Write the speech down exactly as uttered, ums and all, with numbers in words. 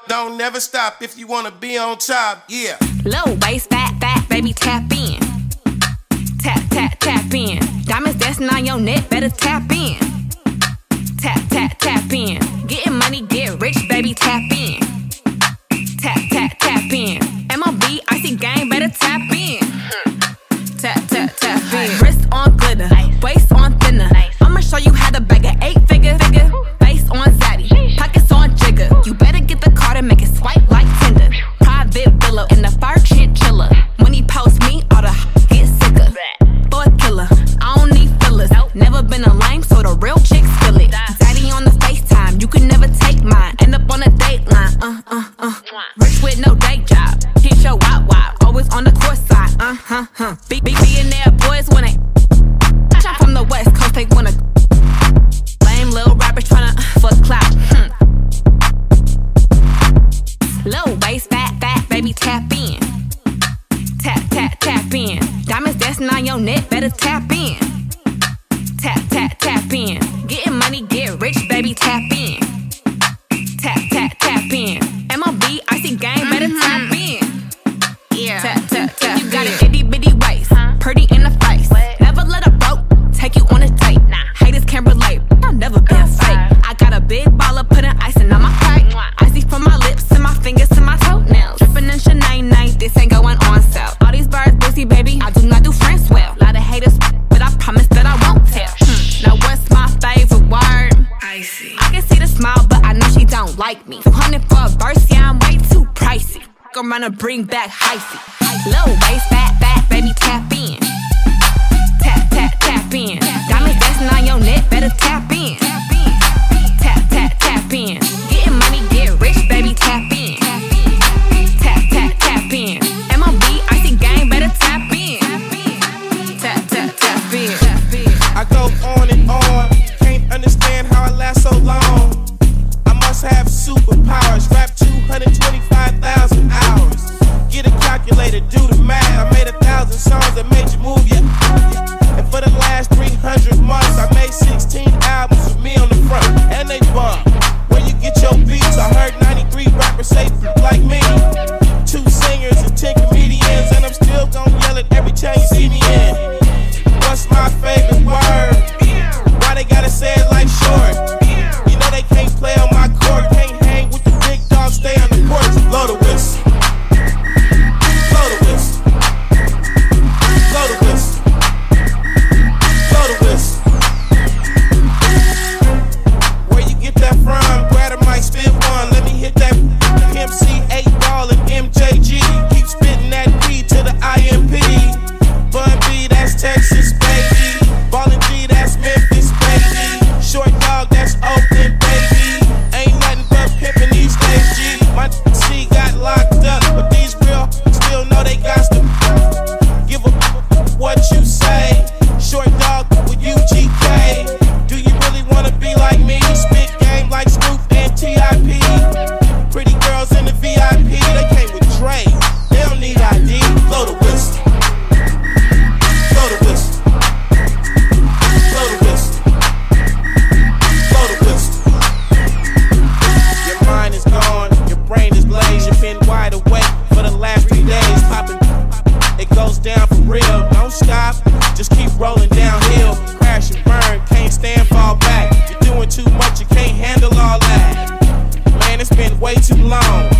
Don't never stop if you wanna be on top, yeah. Low waist, fat, fat, baby, tap in. Tap, tap, tap in. Diamonds dancing on your neck, better tap in. Tap, tap, tap in. Getting money, get rich, baby, tap in. Tap, tap, tap in. M O B, icy gang, better tap in. Tap, tap, tap in. Wrist on glitter, waist on thinner. I'ma show you how to bag an eight figure. figure. Face on zaddy, pockets on jigger. You better get the card and make it swipe like Tinder. Private villa in the fur chinchilla. When he post me, all the get sicker. For a killer, I don't need fillers. Never been a lame, so the real chicks feel it. Daddy on the FaceTime, you can never take mine. End up on a dateline, uh, uh, uh. Rich with no day job, hit your wop wop. Always on the court side, uh, huh, huh. Be, be, billionaire boys when they shot from the west coast, they wanna. Lame little rappers tryna uh, for clout, hmm. Low waist, fat, fat, baby, tap in. Tap, tap, tap in. Diamonds dancing on your neck, better tap in. Tap, tap, tap in. Getting money, get rich, baby, tap in. Tap, tap, tap in. M O B, icy gang, better tap in. Yeah. Tap, tap, tap. You got an itty bitty waist, pretty in the face. Never let a broke take you on a date. Haters can't relate, I've never been fake. I got a big baller putting icing on my pipe. Icy from my lips and my fingers to my toenails. Dripping in Chanel night, this ain't going on sale. All these birds busy, baby, I do not do friends well. Lot of haters, but I promise that I won't tell. Hmm. Now what's my favorite word? Icy. I can see the smile, but I know she don't like me. two hundred for a verse, yeah, I'm way too pricey. I'm gonna bring back hyphy. Low waist, fat, fat, baby, tap in. Tap, tap, tap in. Diamonds dancing on your neck, better tap in. Tap, tap, tap in. Getting money, get rich, baby, tap in. Tap, tap, tap in. M O B, icy gang, better tap in. Tap, tap, tap in. I go on and on, can't understand how I last so long. I must have superpowers, rap two hundred twenty-five thousand hours. Get a calculator, do the math. I made a thousand songs that made you move, yeah. And for the last three hundred months, I made sixteen albums with me on the front, and they bump. Where you get your beats? I heard ninety-three rappers say like me. Two singers and ten comedians, and I'm still gonna yell it every time you see me in. What's my favorite word? Why they gotta say it like short? You know they can't play on my court, can't hang with the big dogs, stay on the porch. Blow the whistle. Blow the whistle. Blow the whistle. Blow the whistle. Where you get that from? Grab a mic, spit one. Let me hit that M C eight ball and M J G. Keep spitting that P to the I M P. Bun B, that's Texas, baby. Ballin' G, that's Memphis, baby. Short dog, that's Oakland, baby. Ain't nothing but pimpin' these days, G. My C got locked up, but these real still know they got to give a what you say. Short dog with U G K. Do you really wanna be like me? Spit game like Snoop and T I P. Pretty girls in the V I P, they came with Dre. They don't need I D. Blow the whistle. Blow the whistle. Blow the whistle. Blow the whistle. Your mind is gone, your brain is glazed. You've been wide awake for the last three days. Popping, it goes down for real. Don't stop, just keep rolling downhill. Crash and burn, can't stand, fall back. You're doing too much, you can't handle all that. Man, it's been way too long.